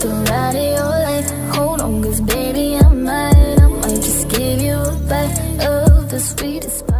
the ride of your life. Hold on, cause baby I might just give you a bite of the sweetest